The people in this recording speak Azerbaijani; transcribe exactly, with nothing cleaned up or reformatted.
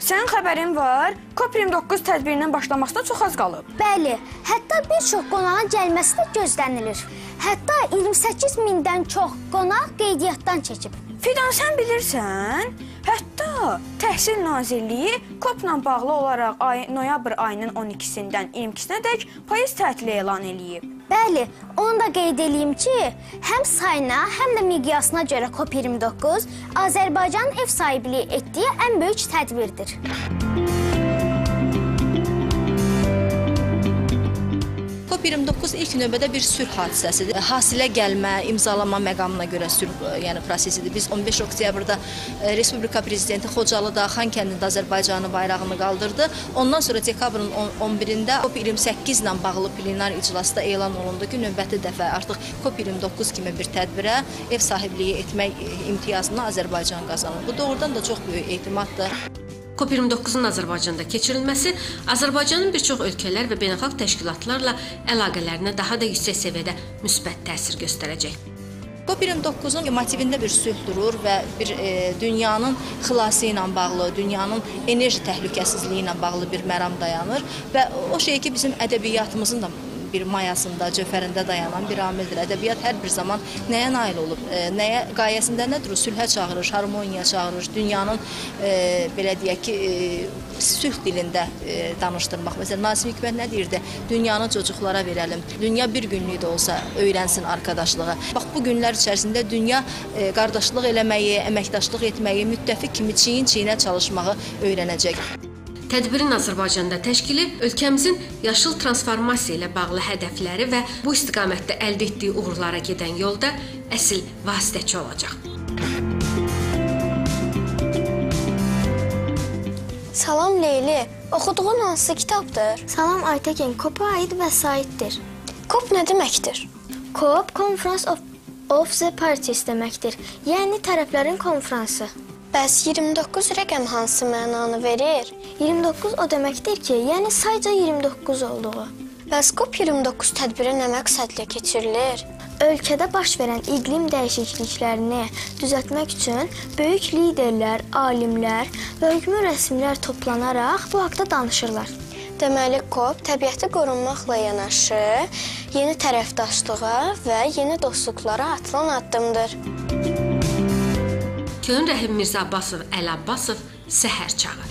Sənin xəbərin var, COP iyirmi doqquz tədbirinin başlamasına çox az qalıb. Bəli, hətta bir çox qonağın gəlməsi də gözlənilir. Hətta iyirmi səkkiz mindən çox qonaq qeydiyyatdan keçib. Fidan, sən bilirsən, hətta Təhsil Nazirliyi COP-la bağlı olaraq ay, noyabr ayının on ikisindən iyirmi ikisinə dək payız tətili elan edib. Bəli, onu da qeyd edeyim ki, həm sayına, həm də miqyasına görə COP iyirmi doqquz Azərbaycanın ev sahibliyi etdiyi ən böyük tədbirdir. COP iyirmi doqquz ilk növbədə bir sülh hadisəsidir. Hasilə gəlmə, imzalama məqamına görə sülh yəni prosesidir. Biz on beş oktyabrda Respublika Prezidenti Xocalıda, Xankəndində Azərbaycanın bayrağını qaldırdı. Ondan sonra dekabrın on birində COP iyirmi səkkiz ilə bağlı plenar iclasda elan olundu ki, növbəti dəfə artıq COP iyirmi doqquz kimi bir tədbirə ev sahibliyi etmək imtiyazını Azərbaycan qazanır. Bu doğrudan da çox böyük etimaddır. COP iyirmi doqquzun Azərbaycanda keçirilməsi Azərbaycanın bir çox ölkələr və beynəlxalq təşkilatlarla əlaqələrinə daha da yüksək səviyyədə müsbət təsir göstərəcək. COP iyirmi doqquzun motivində bir sülh durur və bir e, dünyanın xilası ilə bağlı, dünyanın enerji təhlükəsizliyi ilə bağlı bir məram dayanır və o şey ki, bizim ədəbiyyatımızın da bir mayasında, cövhərində dayanan bir amildir. Ədəbiyyat hər bir zaman nəyə nail olub, e, nəyə qayəsində nədir? Sülhə çağırır, harmoniyaya çağırır, dünyanın e, belə deyək ki, e, sülh dilində e, danışdırmaq. Məsələn, Nasim Hikmət nə deyirdi? Dünyanı cocuqlara verəlim. Dünya bir günlük də olsa öyrənsin arkadaşlığı. Bax, bu günlər içərisində dünya e, qardaşlıq eləməyi, əməkdaşlıq etməyi, müttəfiq kimi çiyin-çiyinə çalışmağı öyrənəcək. Tədbirin Azərbaycanda təşkili ölkəmizin yaşıl transformasiya ilə bağlı hədəfləri və bu istiqamətdə əldə etdiyi uğurlara gedən yolda əsl vasitəçi olacaq. Salam Leyli, oxuduğun hansı kitabdır? Salam Aytəkin, COP-a aid vəsaitdir. COP nə deməkdir? COP, Conference of, of the Parties deməkdir, yəni tərəflərin konfransı. Bəs iyirmi doqquz rəqəm hansı mənanı verir? iyirmi doqquz o deməkdir ki, yəni sayca iyirmi doqquz olduğu. Bəs COP iyirmi doqquz tədbiri nə məqsədlə keçirilir? Ölkədə baş verən iqlim dəyişikliklərini düzəltmək üçün böyük liderlər, alimlər və hökmü rəsmilər toplanaraq bu haqda danışırlar. Deməli, COP təbiəti qorunmaqla yanaşı, yeni tərəfdaşlığa və yeni dostluqlara atılan addımdır. Köln Rəhim Mirzə Abbasov, Əli Abbasov, Səhər çağı.